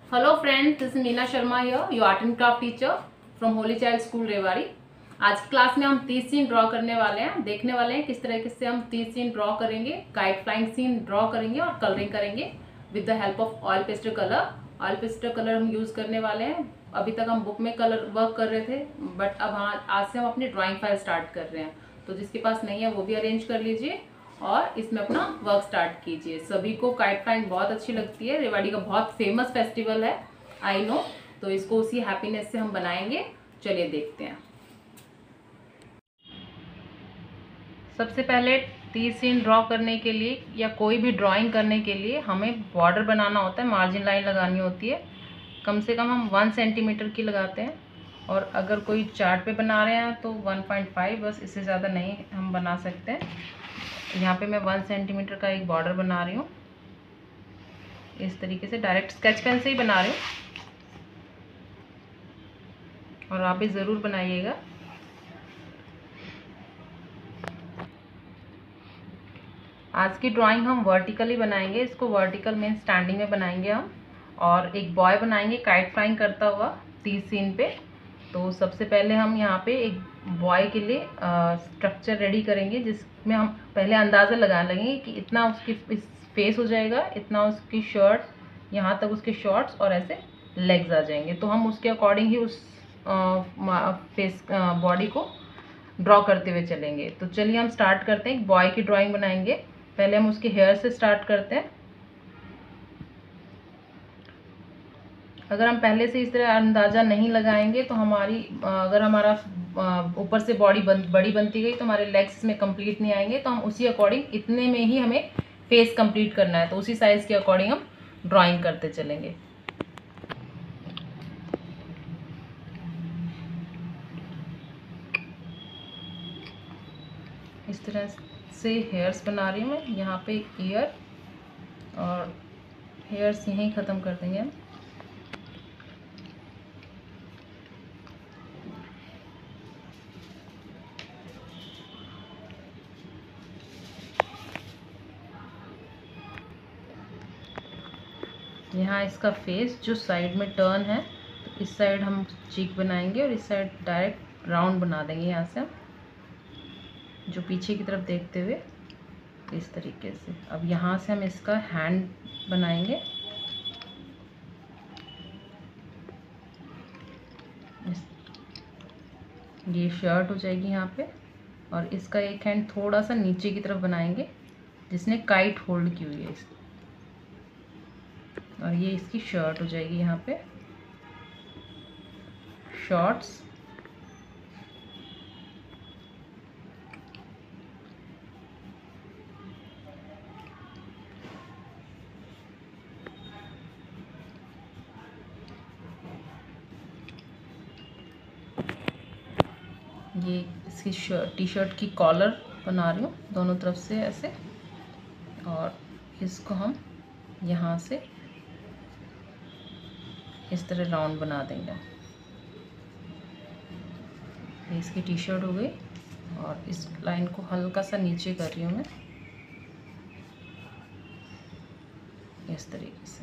Hello friends, this is Neena Sharma here, your art and craft teacher from Holy Child School Rewari. आज की class में हम 30 scene draw करने वाले हैं। देखने वाले हैं किस तरीके से हम 30 सीन ड्रॉ करेंगे, काइट फ्लाइंग सीन ड्रॉ करेंगे और कलरिंग करेंगे with the help of oil pastel colour. Oil pastel colour हम यूज़ करने वाले हैं। अभी तक हम बुक में कलर वर्क कर रहे थे, बट अब आज से हम अपनी ड्राइंग फाइल स्टार्ट कर रहे हैं। तो जिसके पास नहीं है वो भी अरेंज कर लीजिए और इसमें अपना वर्क स्टार्ट कीजिए। सभी को काइट फ्लाइंग बहुत अच्छी लगती है, रेवाड़ी का बहुत फेमस फेस्टिवल है, आई नो। तो इसको उसी हैप्पीनेस से हम बनाएंगे। चलिए देखते हैं। सबसे पहले 30 सीन ड्रॉ करने के लिए या कोई भी ड्राइंग करने के लिए हमें बॉर्डर बनाना होता है, मार्जिन लाइन लगानी होती है। कम से कम हम 1 सेंटीमीटर की लगाते हैं, और अगर कोई चार्ट पे बना रहे हैं तो 1.5, बस इससे ज़्यादा नहीं हम बना सकते हैं। यहाँ पे मैं 1 सेंटीमीटर का एक बॉर्डर बना रही हूँ। इस तरीके से डायरेक्ट स्केच पेन से ही बना रही हूँ, और आप भी ज़रूर बनाइएगा। आज की ड्राइंग हम वर्टिकली बनाएंगे। इसको वर्टिकल मीन स्टैंडिंग में बनाएंगे हम, और एक बॉय बनाएंगे काइट फ्लाइंग करता हुआ 30 सीन पे। तो सबसे पहले हम यहाँ पे एक बॉय के लिए स्ट्रक्चर रेडी करेंगे, जिसमें हम पहले अंदाज़ा लगा लेंगे कि इतना उसकी फेस हो जाएगा, इतना उसकी शर्ट, यहाँ तक उसके शॉर्ट्स और ऐसे लेग्स आ जाएंगे। तो हम उसके अकॉर्डिंग ही उस फेस बॉडी को ड्रॉ करते हुए चलेंगे। तो चलिए हम स्टार्ट करते हैं। एक बॉय की ड्राइंग बनाएंगे। पहले हम उसके हेयर से स्टार्ट करते हैं। अगर हम पहले से इस तरह अंदाज़ा नहीं लगाएंगे तो अगर हमारा ऊपर से बॉडी बड़ी बनती गई तो हमारे लेग्स में कंप्लीट नहीं आएंगे। तो हम उसी अकॉर्डिंग इतने में ही हमें फेस कंप्लीट करना है, तो उसी साइज़ के अकॉर्डिंग हम ड्राइंग करते चलेंगे। इस तरह से हेयर्स बना रही हूँ मैं। यहाँ पे ईयर और हेयर्स यहीं ख़त्म कर देंगे हम। यहाँ इसका फेस जो साइड में टर्न है, तो इस साइड हम चीक बनाएंगे और इस साइड डायरेक्ट राउंड बना देंगे। यहाँ से हम जो पीछे की तरफ देखते हुए इस तरीके से। अब यहाँ से हम इसका हैंड बनाएंगे। ये शर्ट हो जाएगी यहाँ पे, और इसका एक हैंड थोड़ा सा नीचे की तरफ बनाएंगे जिसने काइट होल्ड की हुई है और ये इसकी शर्ट हो जाएगी यहाँ पे, शॉर्ट्स। ये इसकी टी शर्ट की कॉलर बना रही हूँ दोनों तरफ से ऐसे, और इसको हम यहाँ से इस तरह राउंड बना देंगे। ये इसकी टी शर्ट हो गई, और इस लाइन को हल्का सा नीचे कर रही हूँ मैं इस तरीके से।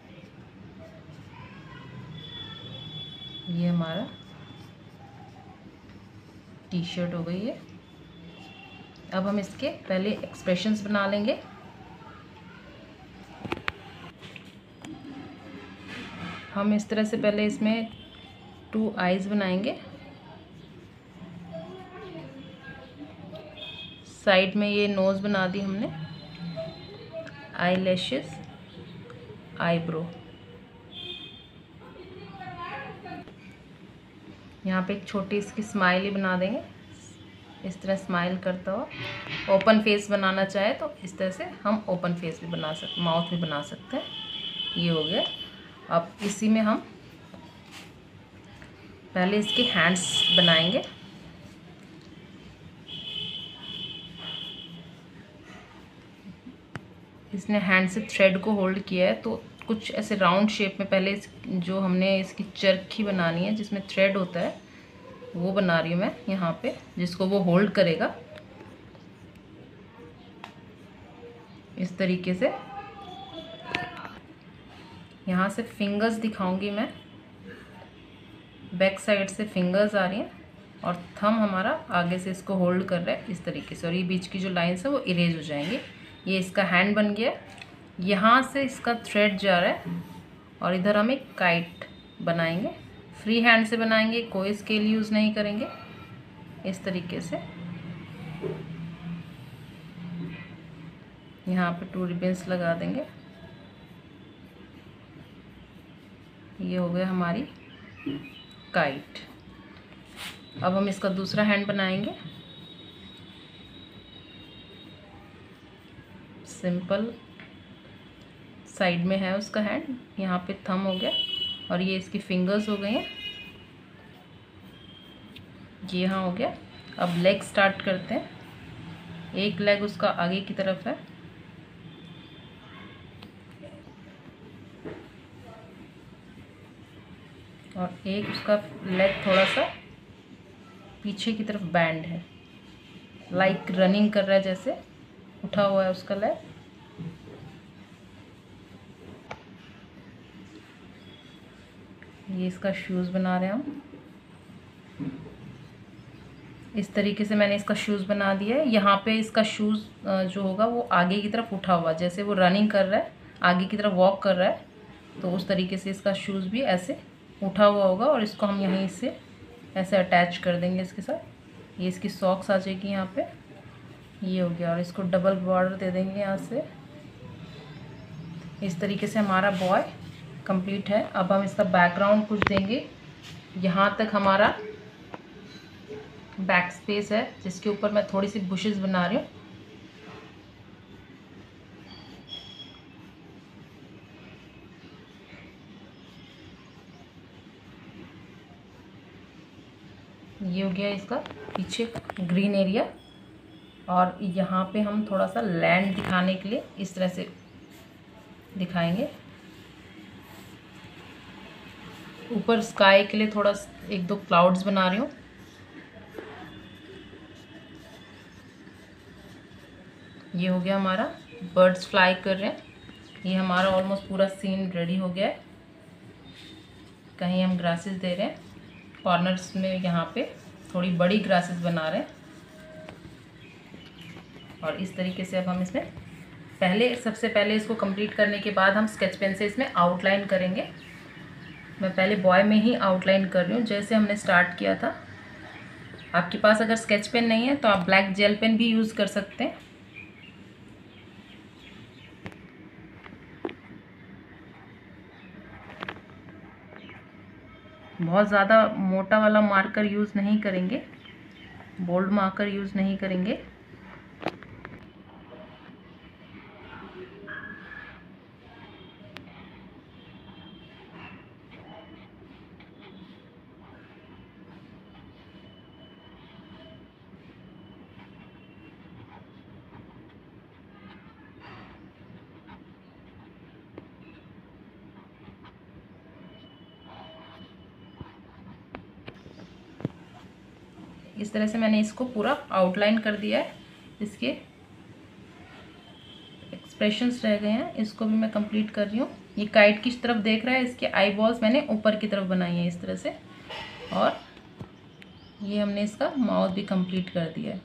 ये हमारा टी शर्ट हो गई है। अब हम इसके पहले एक्सप्रेशंस बना लेंगे। हम इस तरह से पहले इसमें 2 आईज बनाएंगे। साइड में ये नोज़ बना दी हमने, आई लैशेस, आईब्रो। यहाँ पे एक छोटी इसकी स्माइल ही बना देंगे, इस तरह स्माइल करता हुआ। ओपन फेस बनाना चाहे तो इस तरह से हम ओपन फेस भी बना सकते, माउथ भी बना सकते हैं। ये हो गया। अब इसी में हम पहले इसके हैंड्स बनाएंगे। इसने हैंड से थ्रेड को होल्ड किया है, तो कुछ ऐसे राउंड शेप में पहले जो हमने इसकी चरखी बनानी है जिसमें थ्रेड होता है वो बना रही हूँ मैं यहाँ पे, जिसको वो होल्ड करेगा इस तरीके से। यहाँ से फिंगर्स दिखाऊंगी मैं, बैक साइड से फिंगर्स आ रही हैं और थंब हमारा आगे से इसको होल्ड कर रहा है इस तरीके से, और ये बीच की जो लाइंस है वो इरेज हो जाएंगे। ये इसका हैंड बन गया। यहाँ से इसका थ्रेड जा रहा है और इधर हम एक काइट बनाएंगे। फ्री हैंड से बनाएंगे, कोई स्केल यूज़ नहीं करेंगे। इस तरीके से यहाँ पे 2 रिबन्स लगा देंगे। ये हो गया हमारी काइट। अब हम इसका दूसरा हैंड बनाएंगे। सिंपल साइड में है उसका हैंड, यहाँ पे थंब हो गया और ये इसकी फिंगर्स हो गई हैं, ये यहाँ हो गया। अब लेग स्टार्ट करते हैं। एक लेग उसका आगे की तरफ है और एक उसका लेग थोड़ा सा पीछे की तरफ बैंड है, लाइक रनिंग कर रहा है, जैसे उठा हुआ है उसका लेग। ये इसका शूज़ बना रहे हैं हम। इस तरीके से मैंने इसका शूज़ बना दिया है। यहाँ पे इसका शूज़ जो होगा वो आगे की तरफ उठा हुआ, जैसे वो रनिंग कर रहा है, आगे की तरफ वॉक कर रहा है, तो उस तरीके से इसका शूज़ भी ऐसे उठा हुआ होगा और इसको हम यहीं से ऐसे अटैच कर देंगे इसके साथ। ये इसकी सॉक्स आ जाएगी यहाँ पे, ये हो गया। और इसको डबल बॉर्डर दे देंगे यहाँ से। इस तरीके से हमारा बॉय कंप्लीट है। अब हम इसका बैकग्राउंड कुछ देंगे। यहाँ तक हमारा बैक स्पेस है जिसके ऊपर मैं थोड़ी सी बुशेस बना रही हूँ। ये हो गया इसका पीछे ग्रीन एरिया। और यहाँ पे हम थोड़ा सा लैंड दिखाने के लिए इस तरह से दिखाएंगे। ऊपर स्काई के लिए थोड़ा 1-2 क्लाउड्स बना रही हूँ। ये हो गया हमारा, बर्ड्स फ्लाई कर रहे हैं। ये हमारा ऑलमोस्ट पूरा सीन रेडी हो गया है। कहीं हम ग्रासेस दे रहे हैं, कॉर्नर्स में यहाँ पे थोड़ी बड़ी ग्रासेस बना रहे हैं। और इस तरीके से अब हम इसमें सबसे पहले इसको कंप्लीट करने के बाद हम स्केच पेन से इसमें आउटलाइन करेंगे। मैं पहले बॉय में ही आउटलाइन कर रही हूँ जैसे हमने स्टार्ट किया था। आपके पास अगर स्केच पेन नहीं है तो आप ब्लैक जेल पेन भी यूज़ कर सकते हैं। बहुत ज़्यादा मोटा वाला मार्कर यूज़ नहीं करेंगे, बोल्ड मार्कर यूज़ नहीं करेंगे। इस तरह से मैंने इसको पूरा आउटलाइन कर दिया है। इसके एक्सप्रेशंस रह गए हैं, इसको भी मैं कंप्लीट कर रही हूँ। ये काइट किस तरफ देख रहा है, इसके आई बॉल्स मैंने ऊपर की तरफ बनाई है इस तरह से। और ये हमने इसका माउथ भी कंप्लीट कर दिया है।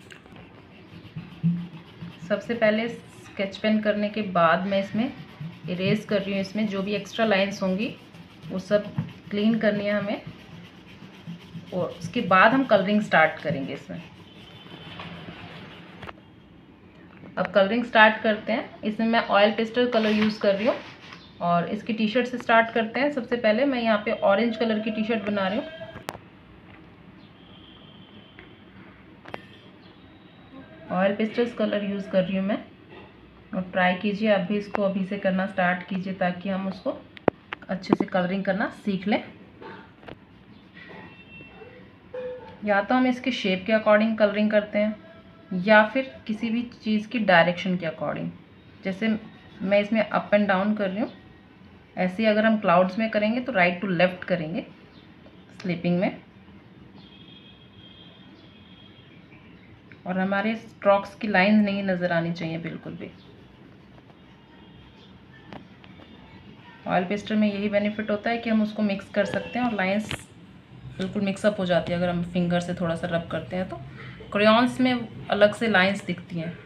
सबसे पहले स्केच पेन करने के बाद मैं इसमें इरेज कर रही हूँ। इसमें जो भी एक्स्ट्रा लाइंस होंगी वो सब क्लीन करनी है हमें, और उसके बाद हम कलरिंग स्टार्ट करेंगे इसमें। अब कलरिंग स्टार्ट करते हैं। इसमें मैं ऑयल पेस्टल कलर यूज़ कर रही हूँ और इसकी टी शर्ट से स्टार्ट करते हैं। सबसे पहले मैं यहाँ पे ऑरेंज कलर की टी शर्ट बना रही हूँ। ऑयल पेस्टल्स कलर यूज़ कर रही हूँ मैं, और ट्राई कीजिए आप भी इसको अभी से करना स्टार्ट कीजिए ताकि हम उसको अच्छे से कलरिंग करना सीख लें। या तो हम इसके शेप के अकॉर्डिंग कलरिंग करते हैं या फिर किसी भी चीज़ की डायरेक्शन के अकॉर्डिंग। जैसे मैं इसमें अप एंड डाउन कर रही हूँ, ऐसे ही अगर हम क्लाउड्स में करेंगे तो राइट टू लेफ़्ट करेंगे स्लीपिंग में। और हमारे स्ट्रोक्स की लाइन नहीं नज़र आनी चाहिए बिल्कुल भी। ऑयल पेस्टर में यही बेनिफिट होता है कि हम उसको मिक्स कर सकते हैं और लाइंस बिल्कुल मिक्सअप हो जाती है अगर हम फिंगर से थोड़ा सा रब करते हैं तो। क्रेयॉन्स में अलग से लाइंस दिखती हैं।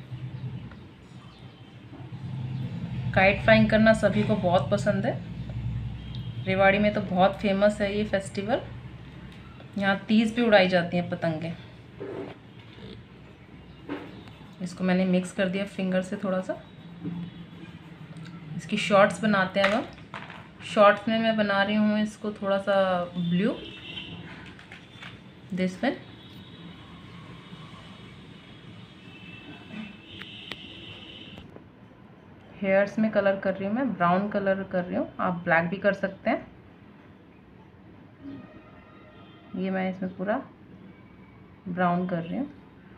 काइट फ्लाइंग करना सभी को बहुत पसंद है। रेवाड़ी में तो बहुत फेमस है ये फेस्टिवल। यहाँ 30 भी उड़ाई जाती हैं पतंगें। इसको मैंने मिक्स कर दिया फिंगर से थोड़ा सा। इसकी शॉर्ट्स बनाते हैं अब हम। शॉर्ट्स में मैं बना रही हूँ इसको थोड़ा सा ब्लू, दिस वन। हेयर्स में कलर कर रही हूँ मैं, ब्राउन कलर कर रही हूँ, आप ब्लैक भी कर सकते हैं। ये मैं इसमें पूरा ब्राउन कर रही हूँ।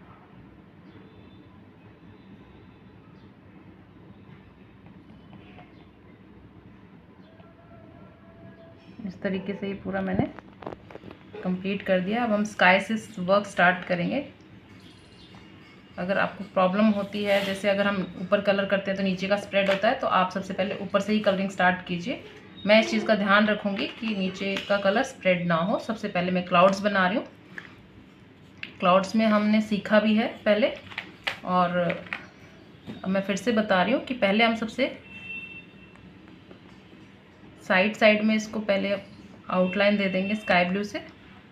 इस तरीके से ये पूरा मैंने कंप्लीट कर दिया। अब हम स्काई से वर्क स्टार्ट करेंगे। अगर आपको प्रॉब्लम होती है, जैसे अगर हम ऊपर कलर करते हैं तो नीचे का स्प्रेड होता है, तो आप सबसे पहले ऊपर से ही कलरिंग स्टार्ट कीजिए। मैं इस चीज़ का ध्यान रखूँगी कि नीचे का कलर स्प्रेड ना हो। सबसे पहले मैं क्लाउड्स बना रही हूँ। क्लाउड्स में हमने सीखा भी है पहले, और अब मैं फिर से बता रही हूँ कि पहले हम सबसे साइड में इसको पहले आउटलाइन दे देंगे स्काई ब्लू से,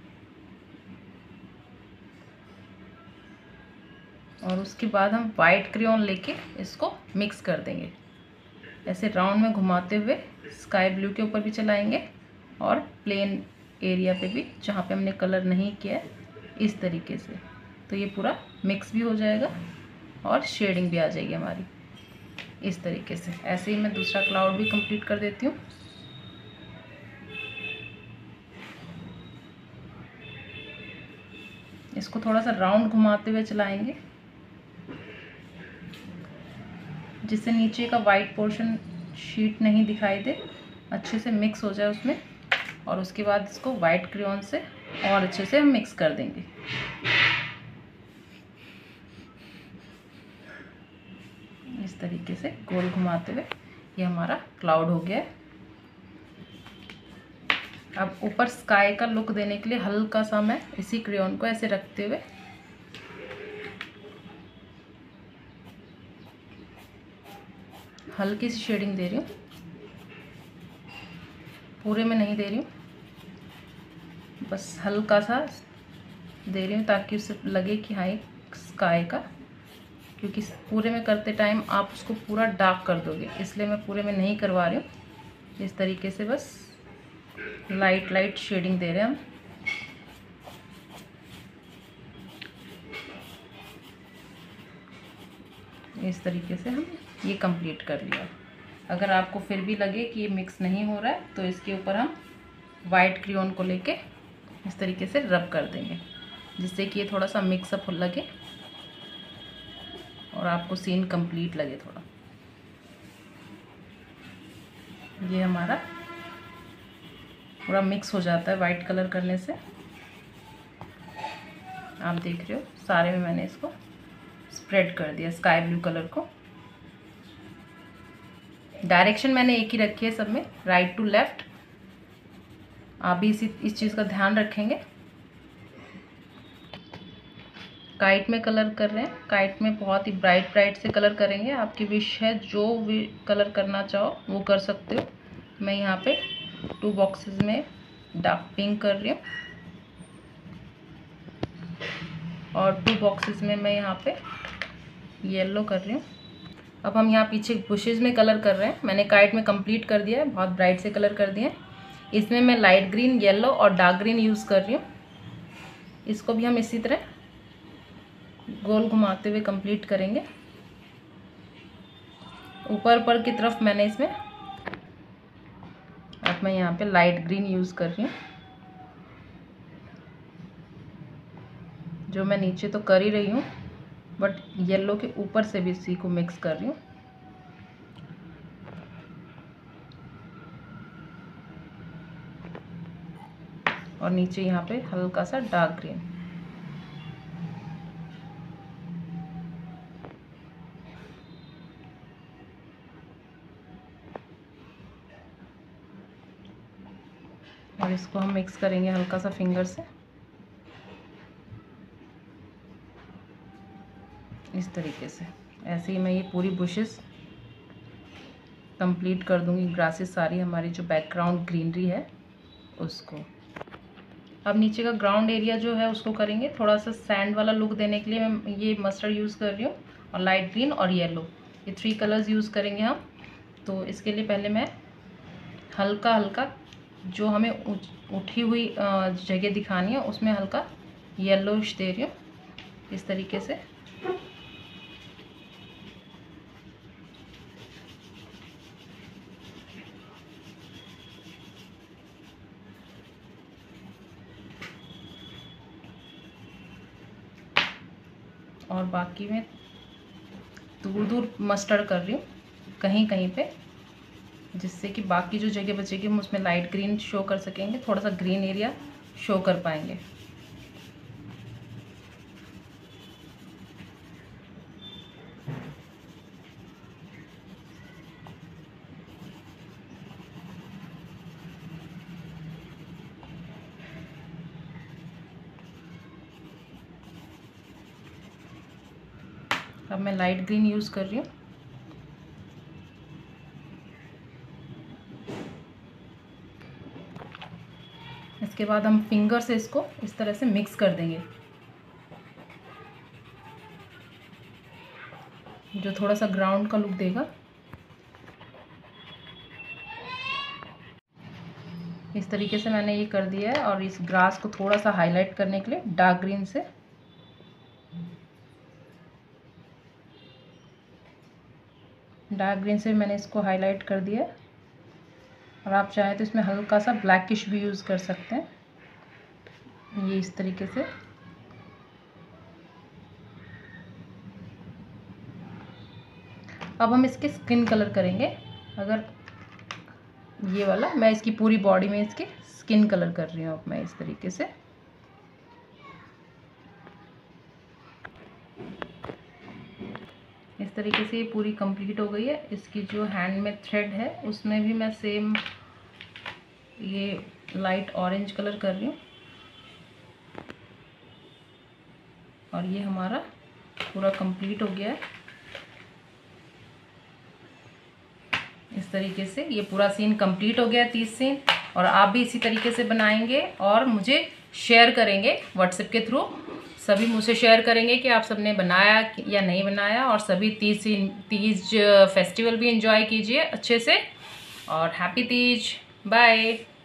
और उसके बाद हम वाइट क्रेयॉन लेके इसको मिक्स कर देंगे। ऐसे राउंड में घुमाते हुए स्काई ब्लू के ऊपर भी चलाएंगे और प्लेन एरिया पे भी जहाँ पे हमने कलर नहीं किया है, इस तरीके से। तो ये पूरा मिक्स भी हो जाएगा और शेडिंग भी आ जाएगी हमारी इस तरीके से। ऐसे ही मैं दूसरा क्लाउड भी कंप्लीट कर देती हूँ। इसको थोड़ा सा राउंड घुमाते हुए चलाएंगे जिससे नीचे का वाइट पोर्शन शीट नहीं दिखाई दे, अच्छे से मिक्स हो जाए उसमें। और उसके बाद इसको वाइट क्रेयॉन से और अच्छे से हम मिक्स कर देंगे। इस तरीके से गोल घुमाते हुए ये हमारा क्लाउड हो गया है। अब ऊपर स्काई का लुक देने के लिए हल्का सा मैं इसी क्रेयॉन को ऐसे रखते हुए हल्की सी शेडिंग दे रही हूँ, पूरे में नहीं दे रही हूँ, बस हल्का सा दे रही हूँ ताकि उससे लगे कि हाँ एक स्काई का, क्योंकि पूरे में करते टाइम आप उसको पूरा डार्क कर दोगे, इसलिए मैं पूरे में नहीं करवा रही हूँ। इस तरीके से बस लाइट शेडिंग दे रहे हैं हम। इस तरीके से हम ये कंप्लीट कर लिया। अगर आपको फिर भी लगे कि ये मिक्स नहीं हो रहा है तो इसके ऊपर हम वाइट क्रेयॉन को लेके इस तरीके से रब कर देंगे, जिससे कि ये थोड़ा सा मिक्सअप लगे और आपको सीन कंप्लीट लगे थोड़ा। ये हमारा पूरा मिक्स हो जाता है वाइट कलर करने से। आप देख रहे हो सारे में मैंने इसको स्प्रेड कर दिया स्काई ब्लू कलर को। डायरेक्शन मैंने एक ही रखी है सब में, राइट टू लेफ्ट। आप भी इस चीज़ का ध्यान रखेंगे। काइट में कलर कर रहे हैं, काइट में बहुत ही ब्राइट से कलर करेंगे। आपकी विश है, जो भी कलर करना चाहो वो कर सकते हो। मैं यहाँ पे 2 बॉक्सेस में डार्क पिंक कर रही हूँ और 2 बॉक्सेस में मैं यहाँ पे येलो कर रही हूँ। अब हम यहाँ पीछे बुशेस में कलर कर रहे हैं। मैंने काइट में कंप्लीट कर दिया है, बहुत ब्राइट से कलर कर दिए। इसमें मैं लाइट ग्रीन, येलो और डार्क ग्रीन यूज़ कर रही हूँ। इसको भी हम इसी तरह गोल घुमाते हुए कंप्लीट करेंगे। ऊपर की तरफ मैंने इसमें, अब मैं यहाँ पे लाइट ग्रीन यूज़ कर रही हूँ, जो मैं नीचे तो कर ही रही हूँ बट येलो के ऊपर से भी इसी को मिक्स कर रही हूँ। और नीचे यहाँ पे हल्का सा डार्क ग्रीन। इसको हम मिक्स करेंगे हल्का सा फिंगर से, इस तरीके से। ऐसे ही मैं ये पूरी बुशेस कंप्लीट कर दूंगी, ग्रासेस सारी हमारी जो बैकग्राउंड ग्रीनरी है उसको। अब नीचे का ग्राउंड एरिया जो है उसको करेंगे थोड़ा सा सैंड वाला लुक देने के लिए। मैं ये मस्टर्ड यूज़ कर रही हूँ और लाइट ग्रीन और येलो, ये 3 कलर्स यूज़ करेंगे हम। तो इसके लिए पहले मैं हल्का हल्का जो हमें उठी हुई जगह दिखानी है उसमें हल्का येलोइश दे रही हूँ, इस तरीके से। और बाकी में दूर दूर मस्टर्ड कर रही हूँ कहीं कहीं पे, जिससे कि बाकी जो जगह बचेगी हम उसमें लाइट ग्रीन शो कर सकेंगे, थोड़ा सा ग्रीन एरिया शो कर पाएंगे। अब मैं लाइट ग्रीन यूज़ कर रही हूँ। इसके बाद हम फिंगर से इसको इस तरह से मिक्स कर देंगे, जो थोड़ा सा ग्राउंड का लुक देगा। इस तरीके से मैंने ये कर दिया है। और इस ग्रास को थोड़ा सा हाईलाइट करने के लिए डार्क ग्रीन से मैंने इसको हाईलाइट कर दिया है। और आप चाहें तो इसमें हल्का सा ब्लैकिश भी यूज़ कर सकते हैं, ये इस तरीके से। अब हम इसके स्किन कलर करेंगे। अगर ये वाला मैं इसकी पूरी बॉडी में इसके स्किन कलर कर रही हूँ अब मैं इस तरीके से। इस तरीके से ये पूरी कंप्लीट हो गई है। इसकी जो हैंड में थ्रेड है उसमें भी मैं सेम ये लाइट ऑरेंज कलर कर रही हूँ। और ये हमारा पूरा कंप्लीट हो गया है। इस तरीके से ये पूरा सीन कंप्लीट हो गया है, 30 सीन। और आप भी इसी तरीके से बनाएंगे और मुझे शेयर करेंगे व्हाट्सएप के थ्रू। सभी मुझसे शेयर करेंगे कि आप सबने बनाया या नहीं बनाया। और सभी तीज फेस्टिवल भी एंजॉय कीजिए अच्छे से। और हैप्पी तीज, बाय।